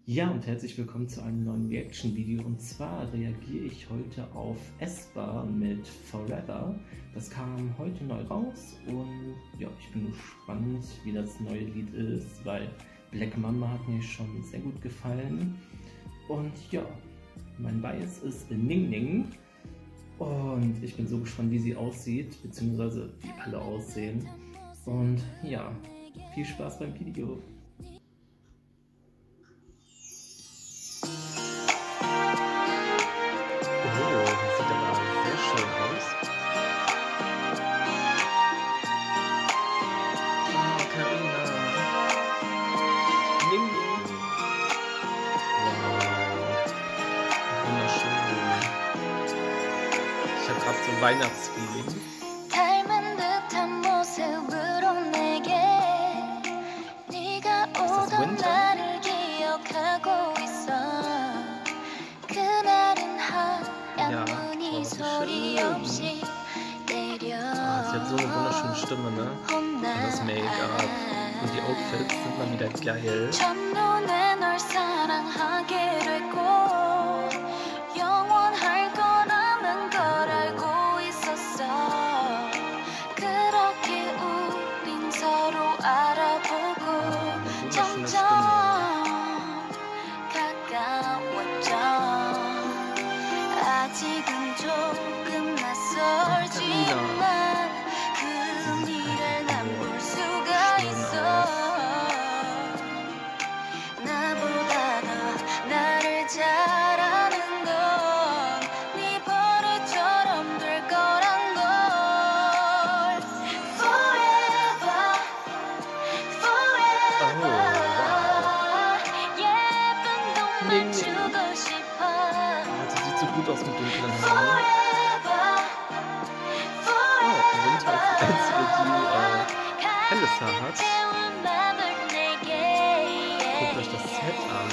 Ja, und herzlich willkommen zu einem neuen Reaction-Video. Und zwar reagiere ich heute auf aespa mit Forever. Das kam heute neu raus und ja, ich bin gespannt, wie das neue Lied ist, weil Black Mamba hat mir schon sehr gut gefallen. Und ja, mein Bias ist Ning Ning. Und ich bin so gespannt, wie sie aussieht, beziehungsweise wie alle aussehen. Und ja, viel Spaß beim Video. Oh, das sieht aber sehr schön aus. Oh, Karina. Ning Ning. Wow. Wunderschön. Ich habe gerade so Weihnachtsfeeling. Ist das Winter? Ja, oh, wie schön. Sie hat so eine wunderschöne Stimme, ne? Und das Make-up und die Outfits sind mal wieder geil. Wunderschöne Stimme. Ning Ning. Oh, sie sieht so gut aus mit dunklen Haaren. Oh, Winter ist die einzige, die helles Haar hat. Guckt euch das Set an.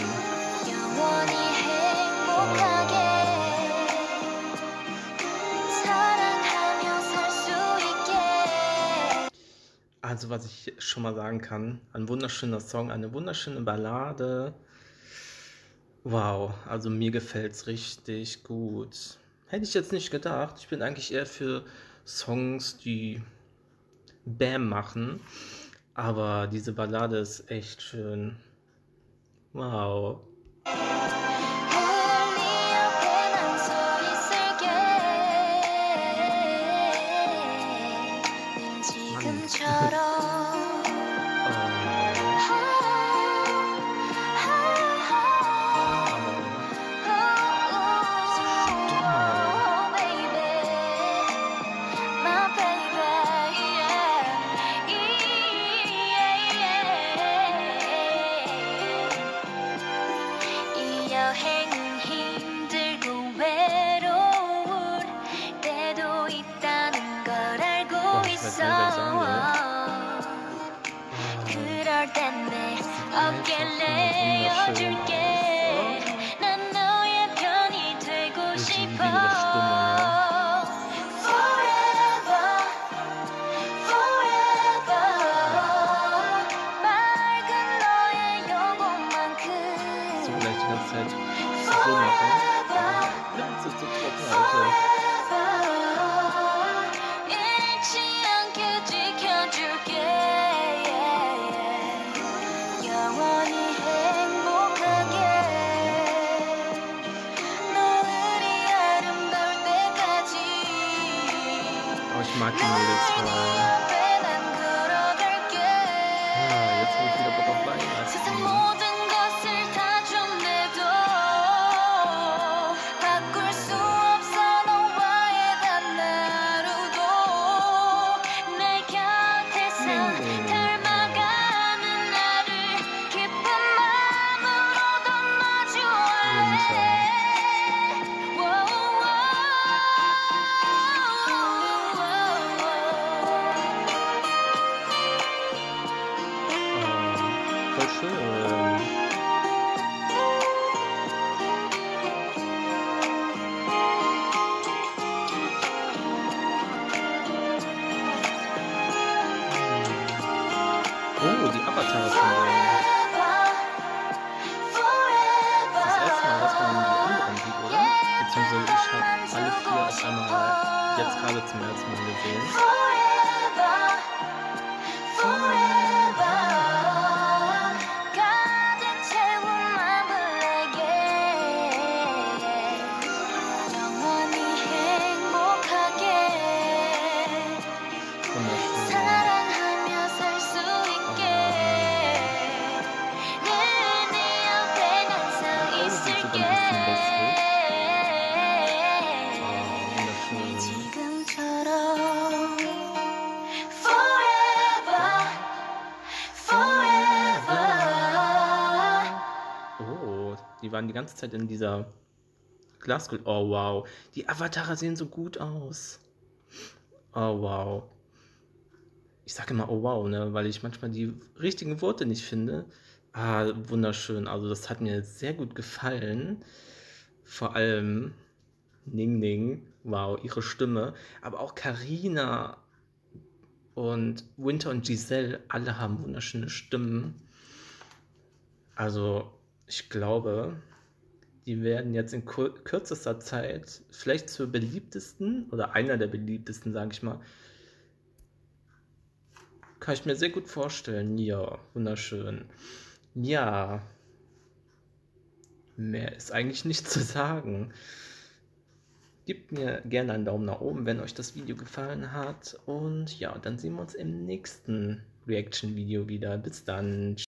Also was ich schon mal sagen kann, ein wunderschöner Song, eine wunderschöne Ballade. Wow, also mir gefällt's richtig gut. Hätte ich jetzt nicht gedacht. Ich bin eigentlich eher für Songs, die Bam machen. Aber diese Ballade ist echt schön. Wow. So vielleicht die ganze Zeit so machen. Ja, es ist so trocken, Alter. Oh, ich mag die Mädels voll. Ja, jetzt habe ich wieder Bock auf Weihnachten. Voll schön. jetzt gerade zum ersten Mal gesehen. Oh, die waren die ganze Zeit in dieser Glaskugel. Oh wow, die Avatare sehen so gut aus. Oh wow. Ich sage immer oh wow, ne, weil ich manchmal die richtigen Worte nicht finde. Ah, wunderschön. Also das hat mir sehr gut gefallen. Vor allem Ning Ning, wow, ihre Stimme. Aber auch Karina und Winter und Giselle, alle haben wunderschöne Stimmen. Also ich glaube, die werden jetzt in kürzester Zeit vielleicht zur beliebtesten oder einer der beliebtesten, sage ich mal. Kann ich mir sehr gut vorstellen. Ja, wunderschön. Ja, mehr ist eigentlich nicht zu sagen. Gebt mir gerne einen Daumen nach oben, wenn euch das Video gefallen hat. Und ja, dann sehen wir uns im nächsten Reaction-Video wieder. Bis dann.